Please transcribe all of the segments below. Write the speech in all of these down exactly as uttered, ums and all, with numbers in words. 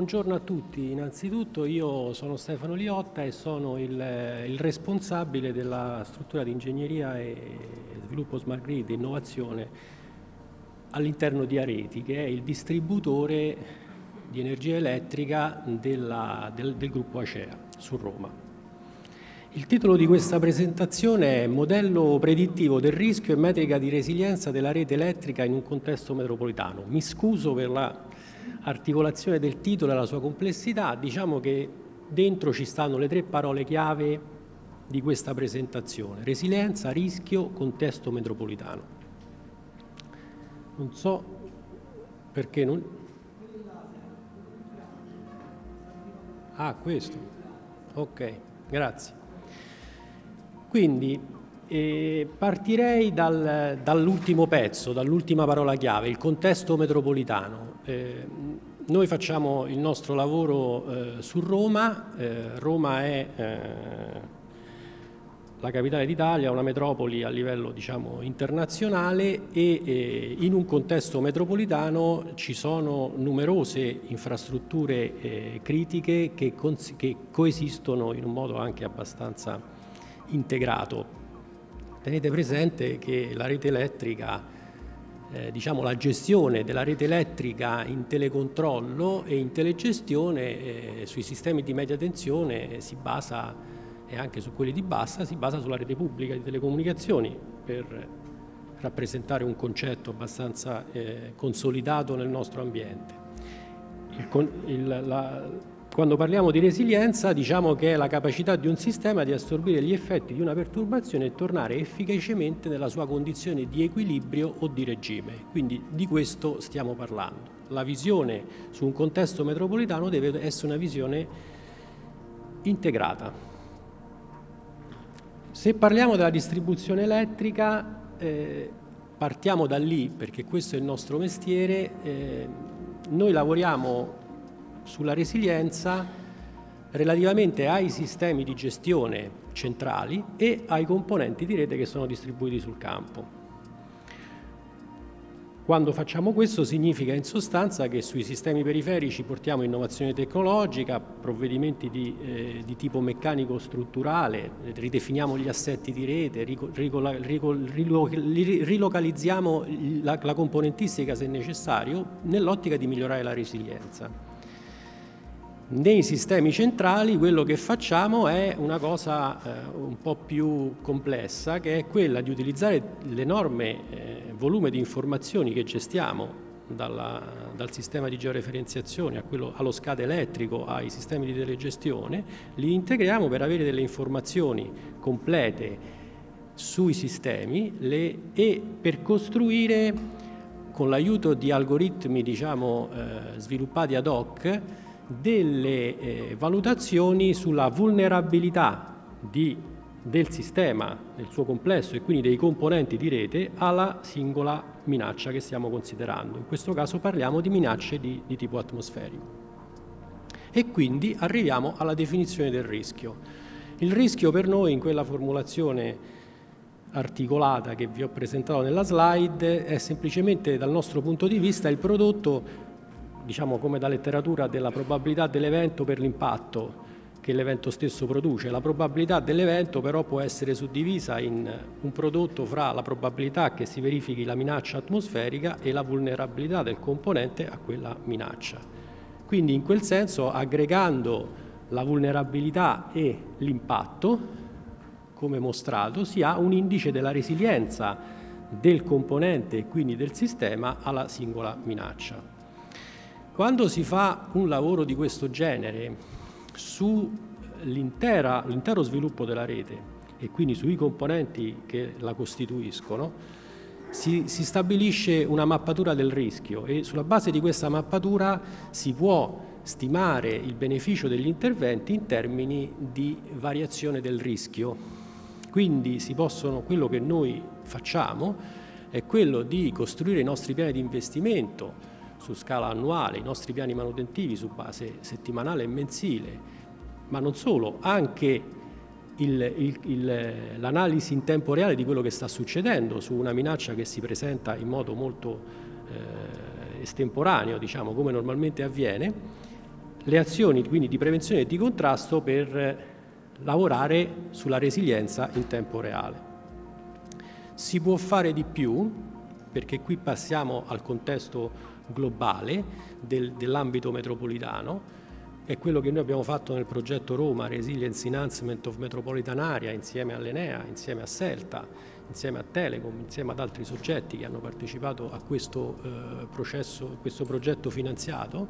buongiorno a tutti. Innanzitutto io sono Stefano Liotta e sono il, il responsabile della struttura di ingegneria e sviluppo smart grid e innovazione all'interno di Areti, che è il distributore di energia elettrica della, del, del gruppo Acea su Roma. Il titolo di questa presentazione è Modello predittivo del rischio e metrica di resilienza della rete elettrica in un contesto metropolitano. Mi scuso per la articolazione del titolo e la sua complessità, diciamo che dentro ci stanno le tre parole chiave di questa presentazione: resilienza, rischio, contesto metropolitano. Non so perché non... Ah, questo. Ok, grazie. Quindi eh, partirei dal, dall'ultimo pezzo, dall'ultima parola chiave, il contesto metropolitano. Eh, noi facciamo il nostro lavoro eh, su Roma. Eh, Roma è eh, la capitale d'Italia, una metropoli a livello, diciamo, internazionale e eh, in un contesto metropolitano ci sono numerose infrastrutture eh, critiche che, che coesistono in un modo anche abbastanza integrato. Tenete presente che la rete elettrica, eh, diciamo la gestione della rete elettrica in telecontrollo e in telegestione eh, sui sistemi di media tensione si basa, e anche su quelli di bassa, si basa sulla rete pubblica di telecomunicazioni, per rappresentare un concetto abbastanza eh, consolidato nel nostro ambiente. Il, il, la, Quando parliamo di resilienza, diciamo che è la capacità di un sistema di assorbire gli effetti di una perturbazione e tornare efficacemente nella sua condizione di equilibrio o di regime. Quindi di questo stiamo parlando. La visione su un contesto metropolitano deve essere una visione integrata. Se parliamo della distribuzione elettrica, eh, partiamo da lì, perché questo è il nostro mestiere. Eh, noi lavoriamo sulla resilienza relativamente ai sistemi di gestione centrali e ai componenti di rete che sono distribuiti sul campo. Quando facciamo questo significa in sostanza che sui sistemi periferici portiamo innovazione tecnologica, provvedimenti di, eh, di tipo meccanico-strutturale, ridefiniamo gli assetti di rete, rilocalizziamo la, la componentistica se necessario, nell'ottica di migliorare la resilienza. Nei sistemi centrali quello che facciamo è una cosa eh, un po' più complessa, che è quella di utilizzare l'enorme eh, volume di informazioni che gestiamo dalla, dal sistema di georeferenziazione a quello, allo SCADA elettrico, ai sistemi di telegestione, li integriamo per avere delle informazioni complete sui sistemi le, e per costruire, con l'aiuto di algoritmi, diciamo, eh, sviluppati ad hoc, delle eh, valutazioni sulla vulnerabilità di, del sistema nel suo complesso e quindi dei componenti di rete alla singola minaccia che stiamo considerando. In questo caso parliamo di minacce di, di tipo atmosferico. E quindi arriviamo alla definizione del rischio. Il rischio per noi, in quella formulazione articolata che vi ho presentato nella slide, è semplicemente, dal nostro punto di vista, il prodotto, diciamo come da letteratura, della probabilità dell'evento per l'impatto che l'evento stesso produce. La probabilità dell'evento però può essere suddivisa in un prodotto fra la probabilità che si verifichi la minaccia atmosferica e la vulnerabilità del componente a quella minaccia. Quindi in quel senso, aggregando la vulnerabilità e l'impatto, come mostrato, si ha un indice della resilienza del componente e quindi del sistema alla singola minaccia. Quando si fa un lavoro di questo genere sull'intero sviluppo della rete e quindi sui componenti che la costituiscono, si, si stabilisce una mappatura del rischio e sulla base di questa mappatura si può stimare il beneficio degli interventi in termini di variazione del rischio. Quindi si possono, quello che noi facciamo è quello di costruire i nostri piani di investimento su scala annuale, i nostri piani manutentivi su base settimanale e mensile, ma non solo, anche l'analisi in tempo reale di quello che sta succedendo su una minaccia che si presenta in modo molto eh, estemporaneo, diciamo, come normalmente avviene. le azioni quindi di prevenzione e di contrasto per lavorare sulla resilienza in tempo reale. Si può fare di più, perché qui passiamo al contesto globale del, dell'ambito metropolitano. È quello che noi abbiamo fatto nel progetto Roma, Resilience Enhancement of Metropolitan Area, insieme all'Enea, insieme a Selta, insieme a Telecom, insieme ad altri soggetti che hanno partecipato a questo, eh, processo, questo progetto finanziato.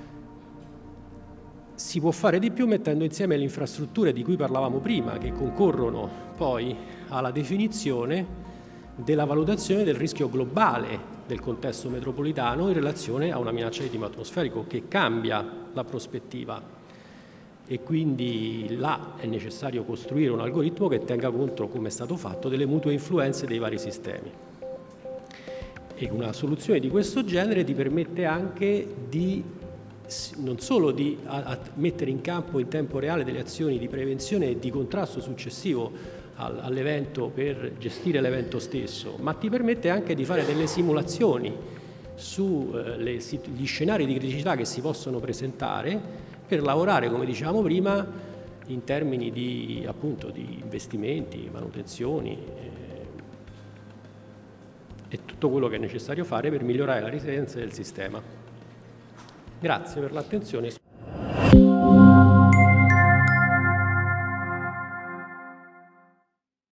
Si può fare di più mettendo insieme le infrastrutture di cui parlavamo prima, che concorrono poi alla definizione della valutazione del rischio globale del contesto metropolitano in relazione a una minaccia di tipo atmosferico che cambia la prospettiva, e quindi là è necessario costruire un algoritmo che tenga conto, come è stato fatto, delle mutue influenze dei vari sistemi. E una soluzione di questo genere ti permette anche di non solo di a, a mettere in campo in tempo reale delle azioni di prevenzione e di contrasto successivo all'evento per gestire l'evento stesso, ma ti permette anche di fare delle simulazioni sugli scenari di criticità che si possono presentare per lavorare, come dicevamo prima, in termini di, appunto, di investimenti, manutenzioni eh, e tutto quello che è necessario fare per migliorare la resilienza del sistema. Grazie per l'attenzione.